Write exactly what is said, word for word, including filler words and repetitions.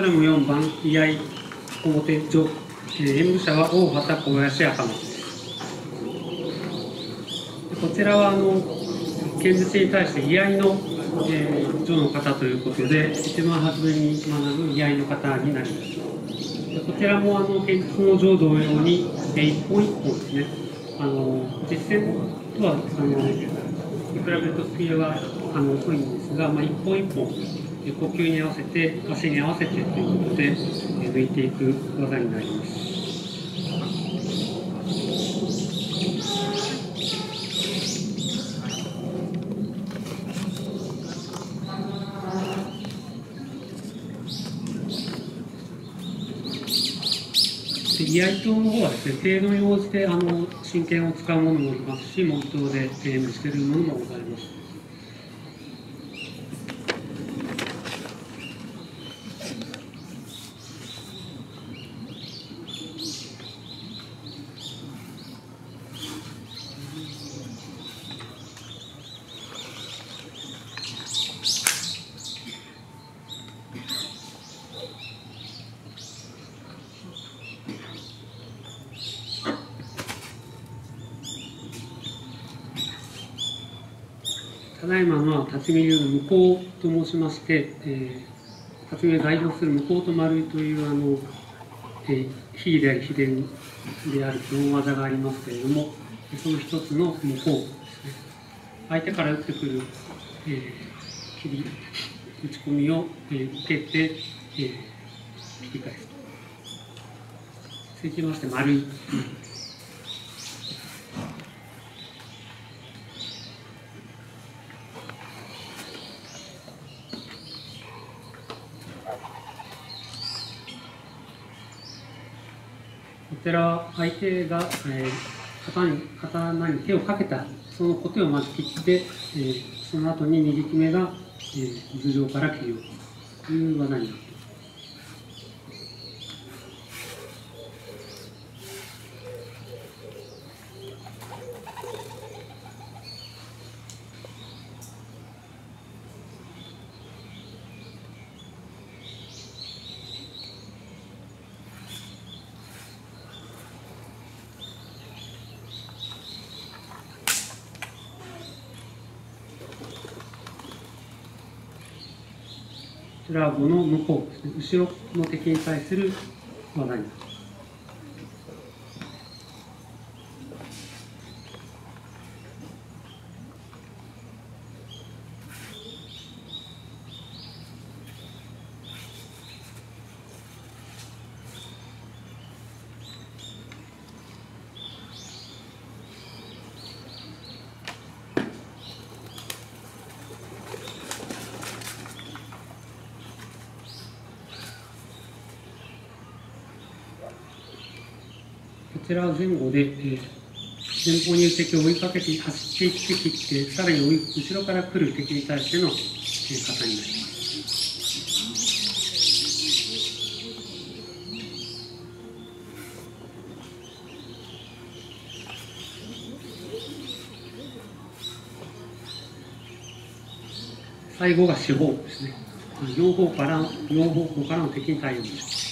頼むよんばん、居合表上、えー、演武者は大畑小林赤松です。こちらはあの剣術に対して居合の、えー、序の方ということで、一番初めに学ぶ居合の方になります。でこちらもあの剣術の序同様に、えー、一本一本ですね、あの実戦とはあの比べるとスピードがあの遅いんですが、まあ、一本一本、えー、呼吸に合わせて、足に合わせてということで、えー、抜いていく技になります。居合刀の方はですね、程度に応じてあの真剣を使うものもありますし、木刀で演武しているものもございます。ただいまのは辰巳流無効と申しまして、えー、辰巳を代表する無効と丸いというあの、えー、秘であり秘伝である基本技がありますけれども、その一つの無効ですね。相手から打ってくる、えー、切り打ち込みを、えー、受けて、えー、切り返すと。続きまして丸い。こちらは相手が、えー、刀に、刀に手をかけたその小手をまず切って、えー、その後に右決めが、えー、頭上から切り落とすという技になっています。こちらは碁の向こうですね、後ろの敵に対する技になります。こちらは前後で、えー、前方にいる敵を追いかけて走っていって切って、さらに追い後ろから来る敵に対しての、えー、型になります。最後が四方ですね。両方から両方向からの敵に対応します。